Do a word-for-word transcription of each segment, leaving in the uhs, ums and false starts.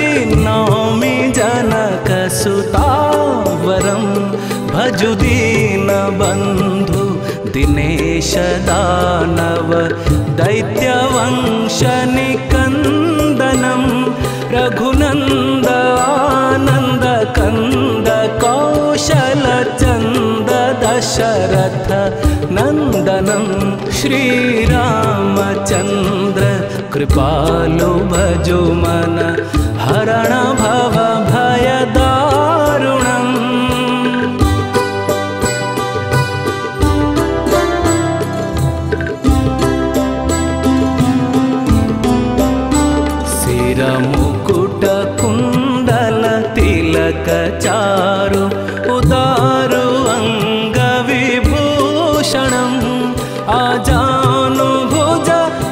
नौमि जनकसुतावरं भजु दीनबन्धु दिनेश दानव दैत्यवंशनिकन्दनं रघुनन्द आनन्द कन्द कौशलचन्द दशरथ नन्दनं श्रीरामचन्द्र कृपालु भजो मन हरण भव भय दारुणम्। शिरमुकुट कुण्डल तिलक चारु उदारु अङ्गविभूषणम् आजानुभुज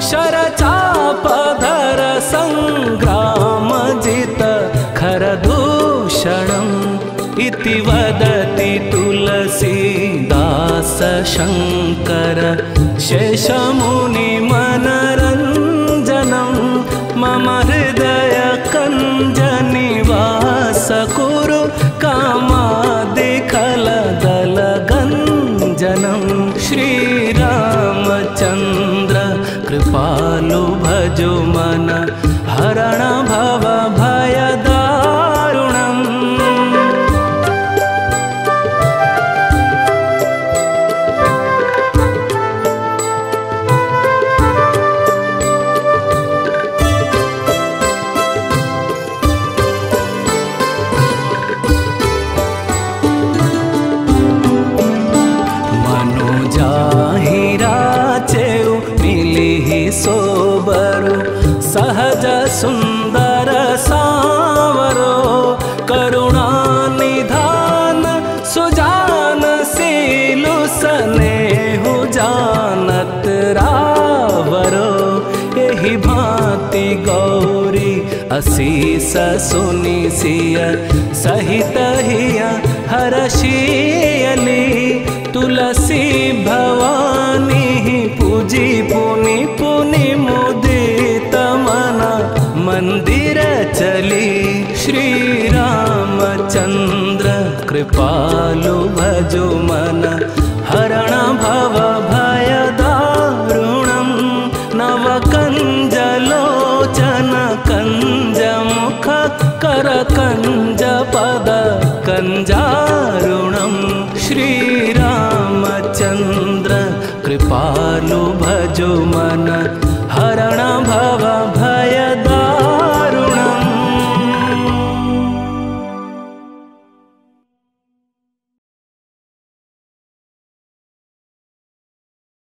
शरचापधर सङ्ग्रामजित खरदूषणम् इति वदति तुलसीदास शङ्कर शेषमुनिमनरञ्जनं मम हृदय कञ्जनिवास कुरु कामादिखलदलगञ्जनं श्रीरामचन्द्र कृपालु भजो मन हरण भव भय दारुणम्। सोबरु सहज सुंदर सावरो करुणा निधान सुजान सीलु स्नेहु जानत रावरो यही भांति गौरी असीस सुनि सिय सहित हिया हरषियली तुलसी भवानी पूजी पुनि पुनि मुदित मन मंदिर चली श्रीरामचन्द्र कृपालु भजो मन हरण भव भय दारुणम्। नव कंज लोचन कंज मुख कर कंज